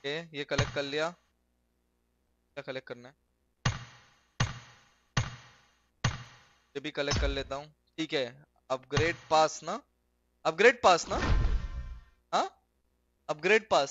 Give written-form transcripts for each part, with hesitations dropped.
ये कलेक्ट कर लिया। क्या कलेक्ट करना है? ये भी कलेक्ट कर लेता हूँ। ठीक है। अपग्रेड पास ना? अपग्रेड पास ना? हाँ, upgrade pass,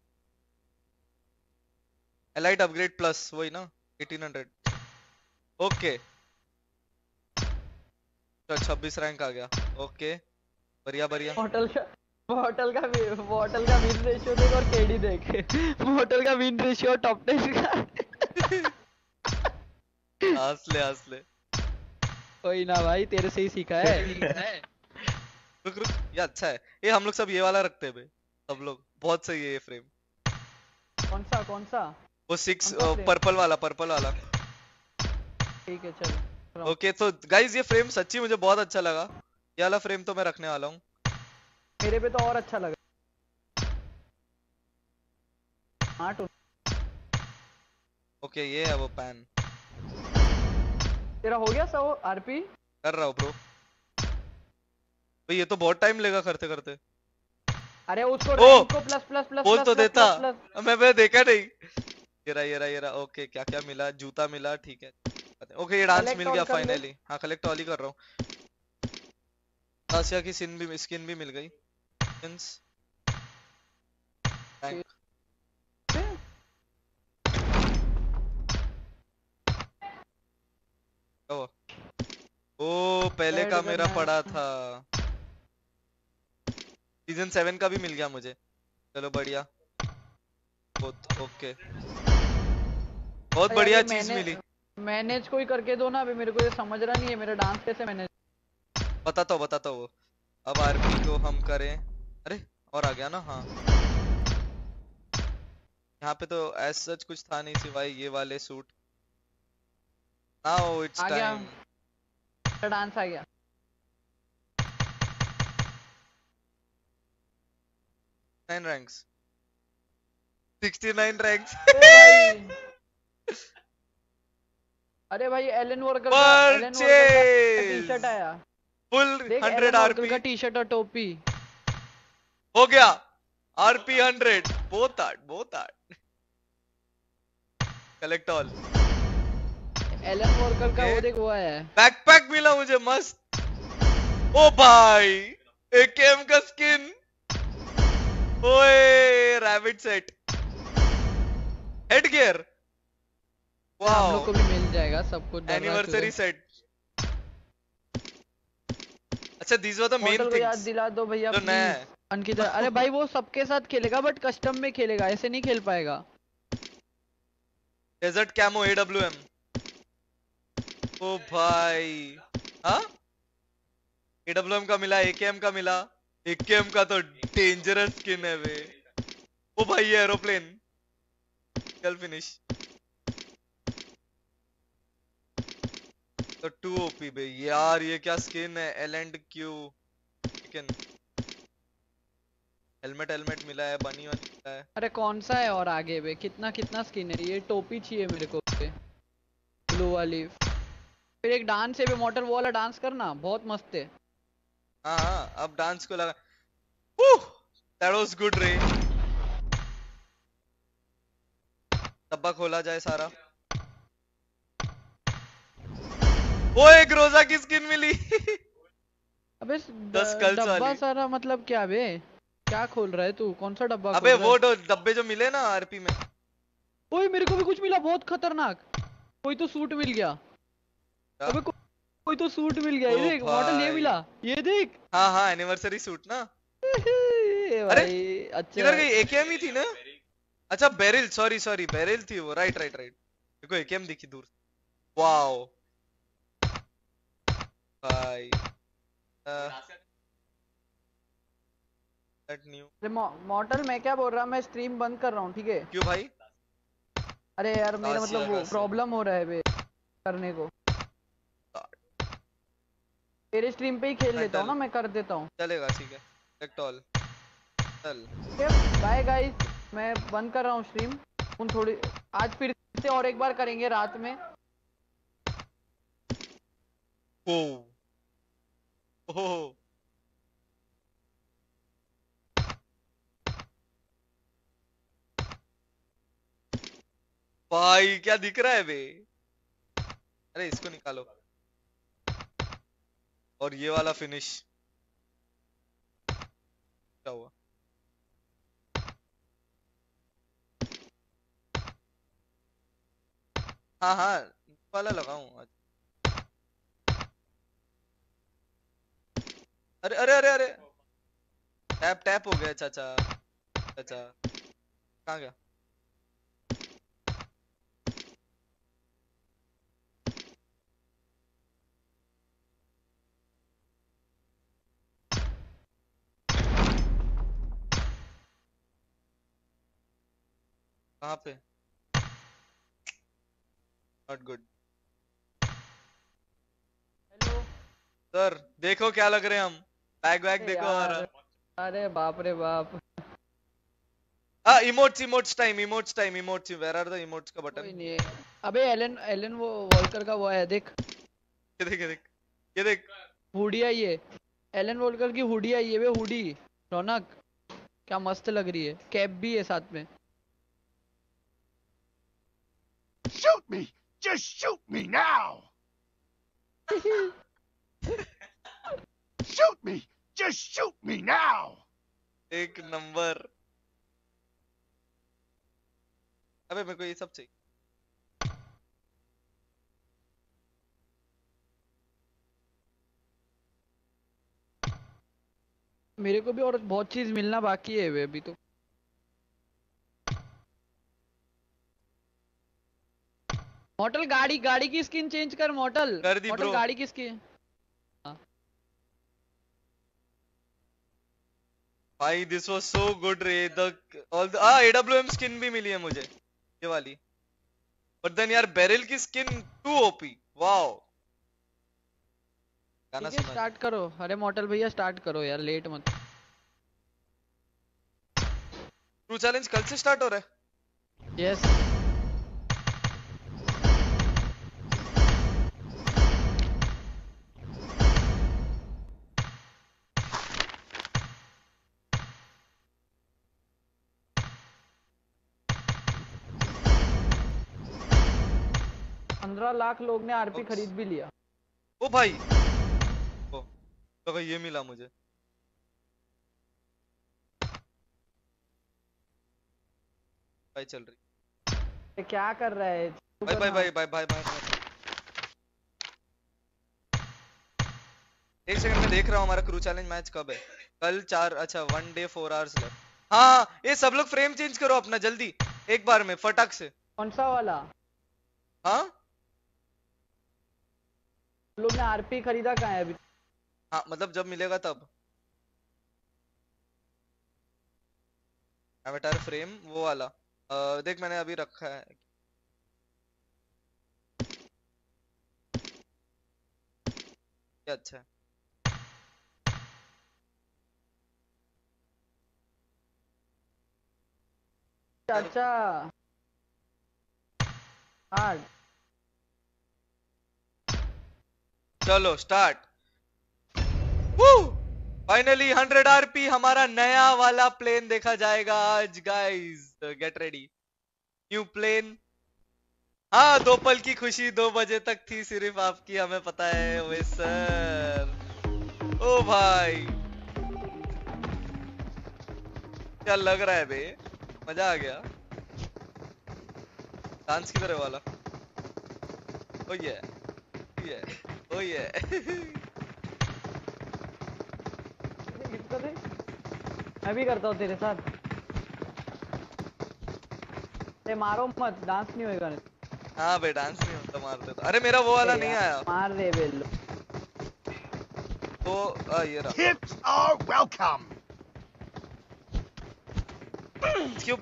elite upgrade plus, वही ना? 1800। ओके, तो 26 रैंक आ गया। ओके, बढ़िया बढ़िया। बॉटल का विन रेशियो देख और केडी देख। बॉटल का विन रेशियो टॉप 10 का। हंस ले हंस ले। कोई ना भाई, तेरे से ही सीखा है। रुक रुक, ये अच्छा है। ये हम लोग सब ये वाला रखते हैं बे, सब लोग। बहुत सही है ये फ्रेम। कौन सा कौन सा वो 6 कौन सा फ्रेम? पर्पल वाला, पर्पल वाला। ठीक है चल। ओके, तो गाइज ये फ्रेम सच्ची मुझे बहुत अच्छा लगा। ये वाला फ्रेम तो मैं रखने वाला हूँ। मेरे पे तो और अच्छा लगा। हाँ तो ओके, ये है वो पैन। तेरा हो गया सब आरपी? कर रहा हूँ ब्रो। भाई ये तो बहुत टाइम लेगा करते करते। अरे उसको ओ, रैंक को प्लस प्लस प्लस बोल प्लस तो प्लस देता। Plus plus. मैं देखा नहीं। ये रहा। ओके, क्या क्या मिला? जूता मिला, ठीक है। ओके, ये डांस कलेक्ट मिल ऑल गया कर ले। फाइनली। हाँ, कलेक्ट ऑल ही कर रहा हूँ। आसिया की स्किन भी मिल गई। Skins, rank। क्या हुआ? ओ, पहले ऐड का मेरा करना पड़ा है। था। सीजन 7 का भी मिल गया मुझे। चलो बढ़िया। बहुत ओके, बहुत यार बढ़िया ये चीज मैंने मिली। मैनेज कोई करके दो ना, अभी मेरे को ये समझ रहा नहीं है मेरा डांस कैसे मैनेज। बताता हूँ। अब आरपी को हम करें। अरे, और आ गया ना? हाँ, यहाँ पे तो एज सच कुछ था नहीं सिवाय ये वाले सूट। नाउ इट्स आ गया, टाइम। डांस आ गया। 9 रैंक्स, 69 रैंक्स। अरे भाई, अरे भाई एलन वर्कर का टी परचेज शर्ट आया। फुल देख 100 एलन वर्कर आरपी का टी शर्ट और टोपी। हो गया। आरपी 100, बहुत art. Collect all. Alan Walker का ओके, वो देख वो आया है। बैकपैक मिला मुझे मस्त। ओ भाई, एकेएम का स्किन। ओए, रैबिट सेट, हेड गियर। अरे हम वाओ, लोग को भी मिल जाएगा, सब कुछ डर रहा क्यों है? Anniversary set. अच्छा, these were the main model को याद थिंग्स दिला दो भैया जो नया प्लीज। है। अनकिधर, अरे भाई वो सबके साथ खेलेगा बट कस्टम में खेलेगा, ऐसे नहीं खेल पाएगा। Desert camo AWM. ओ भाई, हाँ, एडब्ल्यूएम का मिला, एकेएम का मिला। एकेएम का तो डेंजरस स्किन है वे। ओ भाई, ये एरोप्लेन। चल फिनिश। तो 2 ओपी बे यार, ये क्या स्किन है? L and Q chicken. Helmet मिला है, बनी वन मिला है। अरे कौन सा है और आगे बे, कितना कितना स्किन है? ये टोपी चाहिए मेरे को ब्लू वाली। फिर एक डांस है बे, मोटर वो वाला डांस करना बहुत मस्त है। हाँ हाँ, अब डांस को लगा। दैट वाज गुड रे। डब्बा खोला जाए सारा। ओ, एक रोजा की स्किन मिली। अबे दस कल्स डब्बा वाली। सारा मतलब क्या बे? क्या खोल रहा है तू, कौन सा डब्बा अबे खोल रहा वो है? डब्बे जो मिले ना आरपी में। ओए मेरे को भी कुछ मिला बहुत खतरनाक। कोई तो सूट मिल गया। क्या? अबे कोई तो सूट मिल गया, ओ ये देख मॉडल ये भाई, मिला। ये देख। हाँ हाँ, एनिवर्सरी सूट ना। ये अरे, भाई अच्छा। किधर गई? एकेएम ही थी ना? अच्छा, बेरिल, सॉरी बेरिल थी वो। राइट। देखो, एकेएम दिखी दूर। वाओ भाई, दैट न्यू। अरे मॉडल मैं क्या बोल रहा, मैं स्ट्रीम बंद कर रहा हूँ ठीक है? क्यों भाई? अरे यार मेरा आसिया मतलब वो का से प्रॉब्लम हो रहा है बे करने को। तेरे स्ट्रीम पे ही खेल लेता हूँ मेंटल ना, मैं कर देता हूँ। चलेगा, ठीक है। कलेक्ट ऑल, चल। बाय गाइस, मैं बंद कर रहा हूँ स्ट्रीम। उन थोड़ी आज फिर से और एक बार करेंगे रात में। ओ ओ, भाई क्या दिख रहा है बे? अरे इसको निकालो। और ये वाला फिनिश क्या हुआ? हाँ हाँ वाला लगाऊं आज। अरे अरे अरे अरे टैप टैप हो गया चाचा। चाचा कहाँ गया? कहाँ पे? Not good. हेलो। सर देखो क्या लग रहे हैं हम। बैग वैग अरे देखो यार, हमारा। अरे बाप रे बाप। हाँ emotes time emotes where are the emotes का कोई बटन? नहीं। अबे एलन एलन वो वॉल्कर का वो है, देख। ये देख ये देख ये देख। हुडी आई है। एलन वॉल्कर की हुडी आई है, वे हुडी। रौनक, क्या मस्त लग रही है। कैप भी है साथ में। Shoot me! Just shoot me now! Shoot me! Just shoot me now! एक नंबर। अबे मेरे को ये सब चाहिए। मेरे को भी और बहुत चीज मिलना बाकी है वे अभी तो। मॉडल गाड़ी गाड़ी की स्किन चेंज कर मॉडल। कर दी मॉडल ब्रो। गाड़ी की स्किन। भाई दिस वाज सो गुड रे। The all the AWM skin भी मिली है मुझे, ये वाली। बट देन यार बेरिल की स्किन टू ओपी। वाओ। गाना ठीक है, सुना। स्टार्ट करो। अरे मॉडल भैया स्टार्ट करो यार, लेट मत। ट्रू चैलेंज कल से स्टार्ट हो रहा है? यस। पंद्रह लाख लोग ने आरपी खरीद भी लिया। ओ भाई, ओ तो भाई ये मिला मुझे। भाई चल रही। ये क्या कर रहा है? भाई भाई भाई भाई भाई भाई, एक सेकंड में देख रहा हूँ हमारा क्रू चैलेंज मैच कब है। कल 4, अच्छा 1 डे 4 आवर्स लेफ्ट। हाँ ये सब लोग फ्रेम चेंज करो अपना जल्दी, एक बार में फटाक से। कौन सा वाला? हाँ लोग ने आरपी खरीदा कहाँ है अभी? हाँ मतलब जब मिलेगा तब। एवेटार फ्रेम वो वाला। देख मैंने अभी रखा है। ये अच्छा है। चाचा आठ। चलो स्टार्ट। फाइनली 100 आरपी हमारा नया वाला प्लेन देखा जाएगा आज guys. Get ready. New plane. हाँ 2 पल की खुशी 2 बजे तक थी सिर्फ आपकी, हमें पता है वे सर। ओ भाई क्या लग रहा है बे, मजा आ गया। डांस की तरह वाला। ओ ये ओ ये मैं भी करता हूँ तेरे साथ। अरे मारो मत, डांस नहीं होएगा। हाँ बे डांस नहीं होता, मार देता। अरे मेरा वो वाला नहीं आया। मार दे बेल्लो। तो ये रहा। Tips are welcome! क्यों?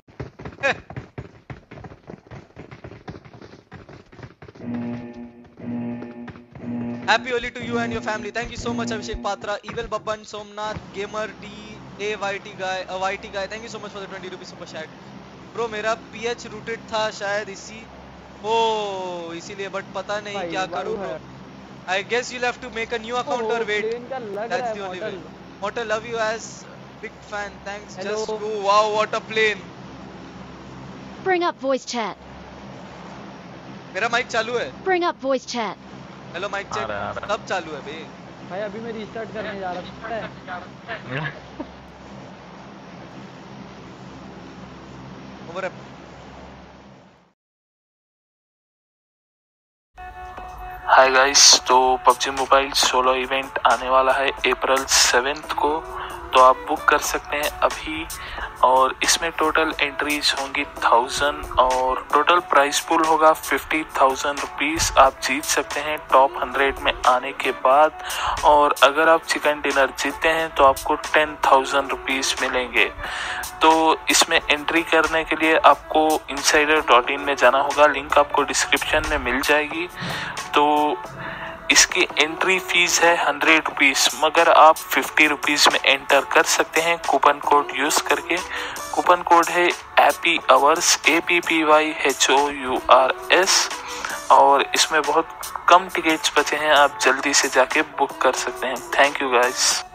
Happy Holi to you and your family. Thank you so much Abhishek Patra, Evil Babban, Somnath, Gamer D, YT guy. Thank you so much for the 20 rupees super chat. Bro मेरा PH rooted था शायद इसीलिए, but पता नहीं क्या करूँ bro. I guess you'll have to make a new account or wait. That's the only way. Mortal love you as big fan. Thanks. Hello. Just go. Wow, what a plane. Bring up voice chat. मेरा mic चालू है। Bring up voice chat. Hello mic आ check. रहा है। सब चालू है बे। भाई अभी मैं रीस्टार्ट करने जा रहा था, पता है? ओवर है। हाय गाइस, तो पबजी मोबाइल सोलो इवेंट आने वाला है अप्रैल 7 को, तो आप बुक कर सकते हैं अभी। और इसमें टोटल एंट्रीज होंगी 1000 और टोटल प्राइस पूल होगा 50,000 रुपीज़। आप जीत सकते हैं टॉप 100 में आने के बाद। और अगर आप चिकन डिनर जीतते हैं तो आपको 10,000 रुपीज़ मिलेंगे। तो इसमें एंट्री करने के लिए आपको insider.in में जाना होगा, लिंक आपको डिस्क्रिप्शन में मिल जाएगी। तो इसकी एंट्री फीस है 100 रुपीज़, मगर आप 50 रुपीज़ में एंटर कर सकते हैं कूपन कोड यूज़ करके। कूपन कोड है हैप्पी आवर्स, APPYHOURS। और इसमें बहुत कम टिकट्स बचे हैं, आप जल्दी से जाके बुक कर सकते हैं। Thank you guys.